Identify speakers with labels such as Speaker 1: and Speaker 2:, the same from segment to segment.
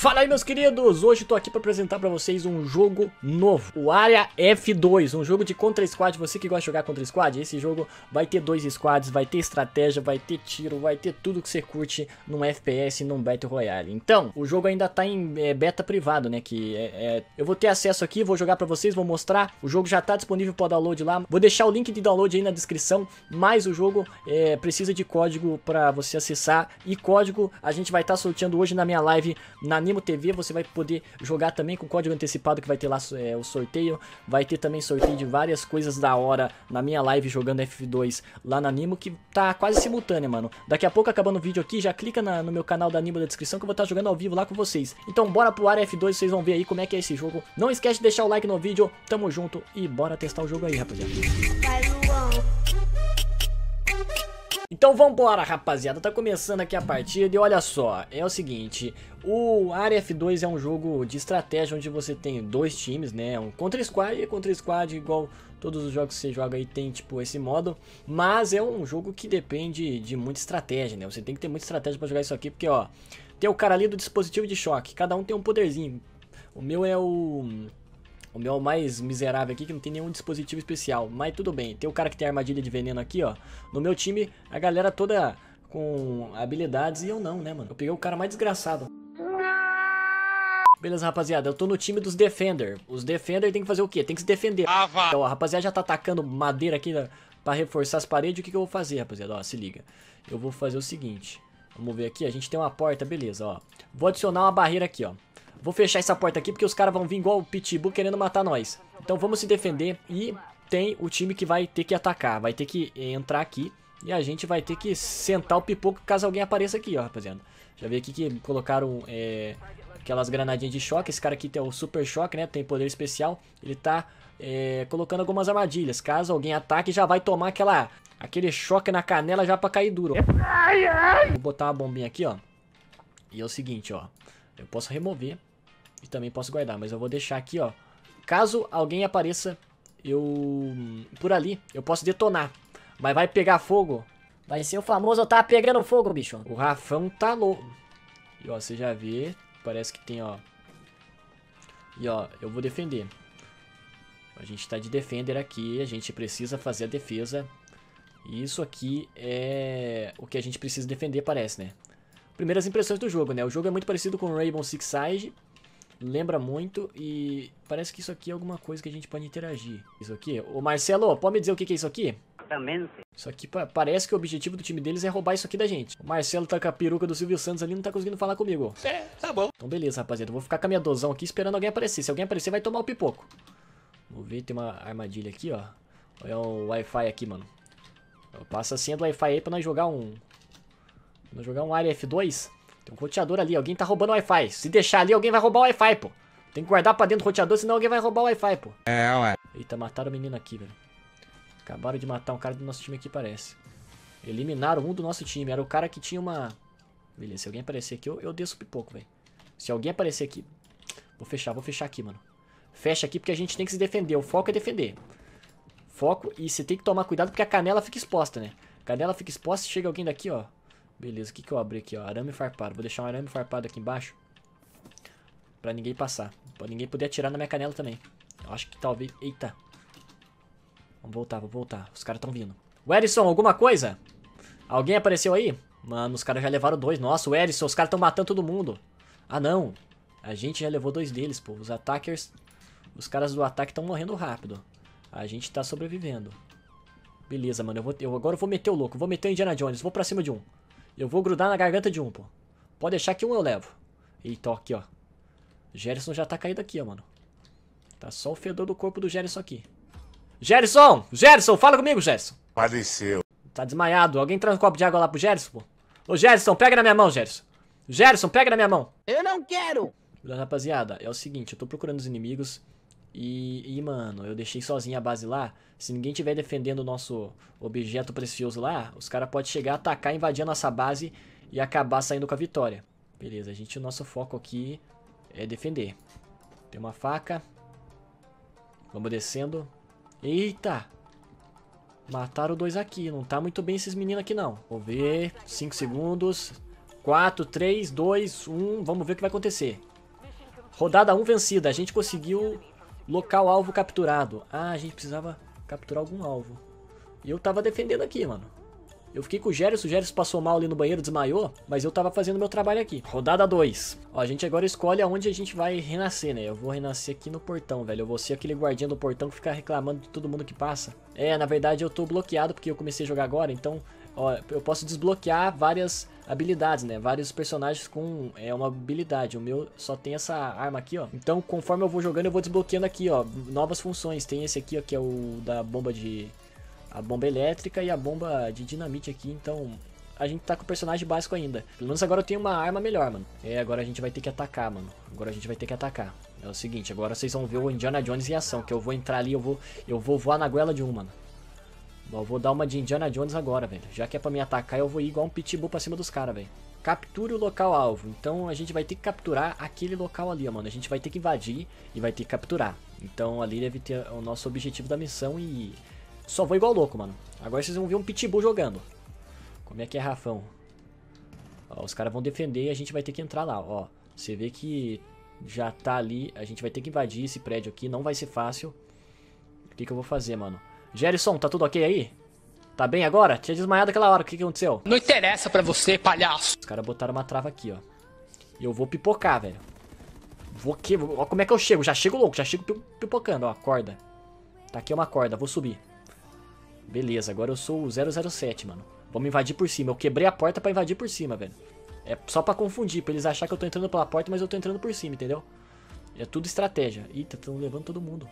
Speaker 1: Fala aí, meus queridos! Hoje tô aqui pra apresentar pra vocês um jogo novo, o Área F2, um jogo de Contra Squad. Você que gosta de jogar Contra Squad, esse jogo vai ter 2 squads, vai ter estratégia, vai ter tiro, vai ter tudo que você curte num FPS, num Battle Royale. Então, o jogo ainda tá em beta privado, né, eu vou ter acesso aqui, vou jogar pra vocês, vou mostrar. O jogo já tá disponível pra download lá, vou deixar o link de download aí na descrição, mas o jogo precisa de código pra você acessar, e código a gente vai estar sorteando hoje na minha live na Animo TV. Você vai poder jogar também com código antecipado, que vai ter lá o sorteio. Vai ter também sorteio de várias coisas da hora na minha live jogando F2 lá na Animo, que tá quase simultânea, mano. Daqui a pouco, acabando o vídeo aqui, já clica no meu canal da Animo da descrição, que eu vou estar jogando ao vivo lá com vocês. Então bora pro Área F2, vocês vão ver aí como é que é esse jogo. Não esquece de deixar o like no vídeo, tamo junto e bora testar o jogo aí, rapaziada. Então vambora, rapaziada, tá começando aqui a partida e olha só, é o seguinte, o Área F2 é um jogo de estratégia onde você tem 2 times, né, um Contra Squad e Contra Squad, igual todos os jogos que você joga aí tem tipo esse modo, mas é um jogo que depende de muita estratégia, né, você tem que ter muita estratégia pra jogar isso aqui, porque ó, tem o cara ali do dispositivo de choque, cada um tem um poderzinho, o meu é o meu mais miserável aqui, que não tem nenhum dispositivo especial. Mas tudo bem. Tem o cara que tem armadilha de veneno aqui, ó. No meu time, a galera toda com habilidades e eu não, né, mano? Eu peguei o cara mais desgraçado. Beleza, rapaziada. Eu tô no time dos Defender. Os Defender tem que fazer o quê? Tem que se defender. Então, a rapaziada já tá atacando madeira aqui pra reforçar as paredes. O que eu vou fazer, rapaziada? Ó, se liga. Eu vou fazer o seguinte. Vamos ver aqui. A gente tem uma porta, beleza, ó. Vou adicionar uma barreira aqui, ó. Vou fechar essa porta aqui porque os caras vão vir igual o Pitbull querendo matar nós. Então vamos se defender e tem o time que vai ter que atacar. Vai ter que entrar aqui e a gente vai ter que sentar o pipoco caso alguém apareça aqui, ó, rapaziada. Já vi aqui que colocaram aquelas granadinhas de choque. Esse cara aqui tem o Super Choque, né? Tem poder especial. Ele tá colocando algumas armadilhas. Caso alguém ataque, já vai tomar aquele choque na canela já pra cair duro. Vou botar uma bombinha aqui, ó. E é o seguinte, ó. Eu posso remover. E também posso guardar, mas eu vou deixar aqui, ó. Caso alguém apareça, por ali, eu posso detonar. Mas vai pegar fogo. Vai ser o famoso tá pegando fogo, bicho. O Rafão tá louco. E ó, você já vê. Parece que tem, ó. E ó, eu vou defender. A gente tá de defender aqui. A gente precisa fazer a defesa. E isso aqui é o que a gente precisa defender, parece, né? Primeiras impressões do jogo, né? O jogo é muito parecido com o Rainbow Six Siege. Lembra muito e parece que isso aqui é alguma coisa que a gente pode interagir. Isso aqui, ô Marcelo, pode me dizer o que é isso aqui?
Speaker 2: Exatamente.
Speaker 1: Isso aqui parece que o objetivo do time deles é roubar isso aqui da gente. O Marcelo tá com a peruca do Silvio Santos ali e não tá conseguindo falar comigo.
Speaker 2: Tá bom.
Speaker 1: Então beleza, rapaziada, eu vou ficar com a minha dozão aqui esperando alguém aparecer. Se alguém aparecer, vai tomar o pipoco. Vou ver, tem uma armadilha aqui, ó. Olha o Wi-Fi aqui, mano. Passa a senha do Wi-Fi aí pra nós jogar um Área F2. Tem um roteador ali, alguém tá roubando o Wi-Fi. Se deixar ali, alguém vai roubar o Wi-Fi, pô. Tem que guardar pra dentro do roteador, senão alguém vai roubar o Wi-Fi, pô.
Speaker 2: Ué.
Speaker 1: Eita, mataram o menino aqui, velho. Acabaram de matar um cara do nosso time aqui, parece. Eliminaram um do nosso time. Era o cara que tinha uma... Beleza, se alguém aparecer aqui, eu desço o pipoco, velho. Se alguém aparecer aqui... Vou fechar aqui, mano. Fecha aqui porque a gente tem que se defender. O foco é defender. Foco, e você tem que tomar cuidado porque a canela fica exposta, né? A canela fica exposta, chega alguém daqui, ó. Beleza, o que eu abri aqui, ó? Arame farpado. Vou deixar um arame farpado aqui embaixo. Pra ninguém passar. Pra ninguém poder atirar na minha canela também. Eu acho que talvez... Eita. Vamos voltar, vou voltar. Os caras estão vindo. O Erison, alguma coisa? Alguém apareceu aí? Mano, os caras já levaram 2. Nossa, o Erison, os caras estão matando todo mundo. Ah, não. A gente já levou 2 deles, pô. Os attackers... Os caras do ataque estão morrendo rápido. A gente tá sobrevivendo. Beleza, mano. Agora eu vou meter o louco. Vou meter o Indiana Jones. Vou pra cima de um. Eu vou grudar na garganta de um, pô. Pode deixar que um eu levo. Eita, ó, aqui, ó. Gerson já tá caído aqui, ó, mano. Tá só o fedor do corpo do Gerson aqui. Gerson! Gerson, fala comigo, Gerson.
Speaker 3: Faleceu.
Speaker 1: Tá desmaiado. Alguém traz um copo de água lá pro Gerson, pô. Ô, Gerson, pega na minha mão, Gerson. Gerson, pega na minha mão.
Speaker 2: Eu não quero.
Speaker 1: Rapaziada, é o seguinte, eu tô procurando os inimigos. Mano, eu deixei sozinho a base lá. Se ninguém tiver defendendo o nosso objeto precioso lá, os caras podem chegar, atacar, invadir a nossa base e acabar saindo com a vitória. Beleza, o nosso foco aqui é defender. Tem uma faca. Vamos descendo. Eita! Mataram 2 aqui. Não tá muito bem esses meninos aqui, não. Vou ver. 5 segundos. 4, 3, 2, 1. Vamos ver o que vai acontecer. Rodada 1 vencida. A gente conseguiu local alvo capturado. Ah, a gente precisava capturar algum alvo. E eu tava defendendo aqui, mano. Eu fiquei com o Géris passou mal ali no banheiro, desmaiou, mas eu tava fazendo meu trabalho aqui. Rodada 2. Ó, a gente agora escolhe aonde a gente vai renascer, né? Eu vou renascer aqui no portão, velho. Eu vou ser aquele guardinha do portão que fica reclamando de todo mundo que passa. É, na verdade eu tô bloqueado porque eu comecei a jogar agora, então, ó, eu posso desbloquear várias habilidades, né? Vários personagens com uma habilidade. O meu só tem essa arma aqui, ó. Então, conforme eu vou jogando, eu vou desbloqueando aqui, ó, novas funções. Tem esse aqui, ó, que é o da bomba de... a bomba elétrica e a bomba de dinamite aqui, então a gente tá com o personagem básico ainda. Pelo menos agora eu tenho uma arma melhor, mano. É, agora a gente vai ter que atacar, mano. Agora a gente vai ter que atacar. É o seguinte, agora vocês vão ver o Indiana Jones em ação, que eu vou entrar ali, eu vou voar na goela de um, mano. Eu vou dar uma de Indiana Jones agora, velho. Já que é pra me atacar, eu vou ir igual um pitbull pra cima dos caras, velho. Capture o local alvo. Então a gente vai ter que capturar aquele local ali, ó, mano. A gente vai ter que invadir e vai ter que capturar. Então ali deve ter o nosso objetivo da missão e... só vou igual louco, mano. Agora vocês vão ver um pitbull jogando. Como é que é, Rafão? Ó, os caras vão defender e a gente vai ter que entrar lá, ó. Você vê que já tá ali. A gente vai ter que invadir esse prédio aqui. Não vai ser fácil. O que eu vou fazer, mano? Gerson, tá tudo ok aí? Tá bem agora? Tinha desmaiado aquela hora. O que aconteceu?
Speaker 2: Não interessa pra você, palhaço.
Speaker 1: Os caras botaram uma trava aqui, ó. E eu vou pipocar, velho. Ó como é que eu chego. Já chego louco. Já chego pipocando, ó. Corda. Tá aqui uma corda. Vou subir. Beleza, agora eu sou o 007, mano. Vamos invadir por cima. Eu quebrei a porta pra invadir por cima, velho. É só pra confundir, pra eles acharem que eu tô entrando pela porta, mas eu tô entrando por cima, entendeu? É tudo estratégia. Eita, estão levando todo mundo.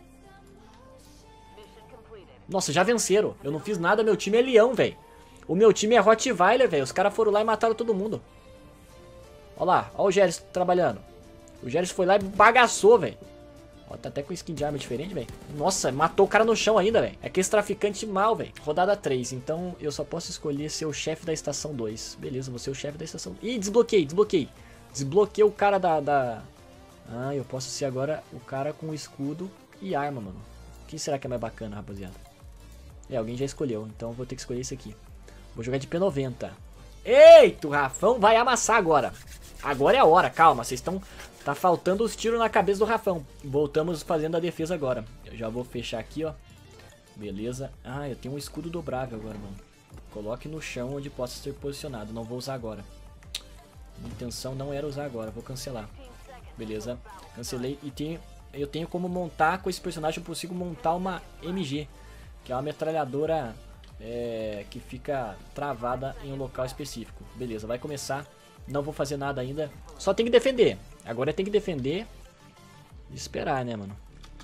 Speaker 1: Nossa, já venceram. Eu não fiz nada, meu time é leão, velho. O meu time é Rottweiler, velho. Os caras foram lá e mataram todo mundo. Ó lá, ó o Géris trabalhando. O Géris foi lá e bagaçou, velho. Ó, tá até com skin de arma diferente, velho. Nossa, matou o cara no chão ainda, velho. É aquele traficante mal, velho. Rodada 3, então eu só posso escolher ser o chefe da estação 2. Beleza, vou ser o chefe da estação... Ih, desbloqueei. Desbloqueei o cara da... Ah, eu posso ser agora o cara com escudo e arma, mano. Quem será que é mais bacana, rapaziada? É, alguém já escolheu, então eu vou ter que escolher esse aqui. Vou jogar de P90. Eita, o Rafão vai amassar agora. Agora é a hora, calma, vocês estão... Tá faltando os tiros na cabeça do Rafão. Voltamos fazendo a defesa agora. Eu já vou fechar aqui, ó. Beleza. Ah, eu tenho um escudo dobrável agora, mano. Coloque no chão onde possa ser posicionado. Não vou usar agora. Minha intenção não era usar agora. Vou cancelar. Beleza. Cancelei. E eu tenho como montar com esse personagem. Eu consigo montar uma MG. Que é uma metralhadora que fica travada em um local específico. Beleza, vai começar. Não vou fazer nada ainda. Só tem que defender. Agora tem que defender e esperar, né, mano?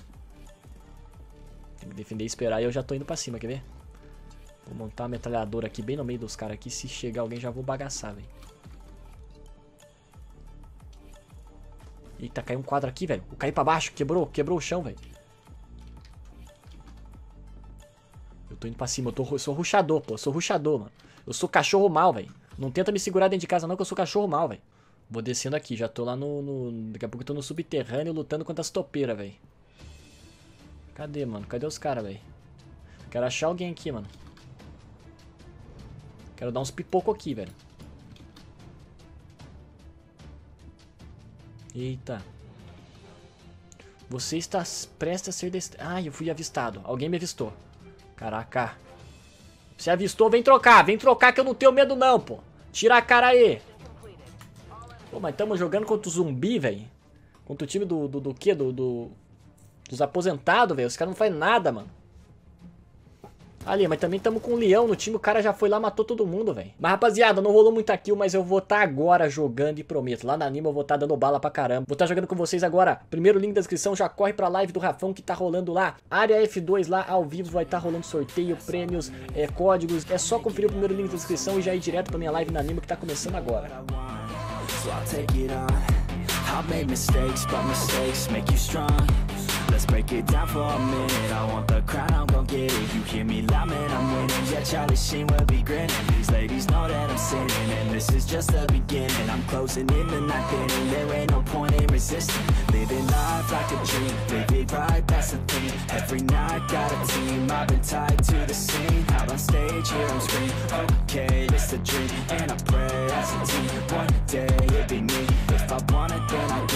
Speaker 1: Tem que defender e esperar e eu já tô indo pra cima, quer ver? Vou montar uma metralhadora aqui bem no meio dos caras aqui. Se chegar alguém já vou bagaçar, velho. Eita, caiu um quadro aqui, velho. Caiu pra baixo, quebrou o chão, velho. Eu tô indo pra cima, eu sou rushador, pô. Eu sou rushador, mano. Eu sou cachorro mal, velho. Não tenta me segurar dentro de casa não, que eu sou cachorro mal, velho. Vou descendo aqui, já tô lá daqui a pouco eu tô no subterrâneo lutando contra as topeiras, velho. Cadê, mano? Cadê os caras, velho? Quero achar alguém aqui, mano. Quero dar uns pipocos aqui, velho. Eita. Você está prestes a ser Ai, eu fui avistado. Alguém me avistou. Caraca. Você avistou, vem trocar que eu não tenho medo não, pô. Tira a cara aí. Pô, mas estamos jogando contra o zumbi, velho. Contra o time do quê? Dos aposentados, velho. Os caras não fazem nada, mano. Ali, mas também estamos com um leão no time. O cara já foi lá, matou todo mundo, velho. Mas, rapaziada, não rolou muita kill, mas eu vou estar agora jogando e prometo. Lá na Anima eu vou estar dando bala pra caramba. Vou estar jogando com vocês agora. Primeiro link da descrição, já corre pra live do Rafão que tá rolando lá. Área F2 lá, ao vivo, vai estar rolando sorteio, prêmios, códigos. É só conferir o primeiro link da descrição e já ir direto pra minha live na Anima que tá começando agora.
Speaker 3: Let's break it down for a minute. I want the crown, I'm gon' get it. You hear me loud, man, I'm winning. Yeah, Charlie Sheen will be grinning. These ladies know that I'm sinning, and this is just the beginning. I'm closing in the night inning. There ain't no point in resisting. Living life like a dream, live it right, that's the thing. Every night got a team, I've been tied to the scene. Out on stage, here I'm screaming. Okay, it's a dream, and I pray as a team. One day it'll be me. If I want it, then I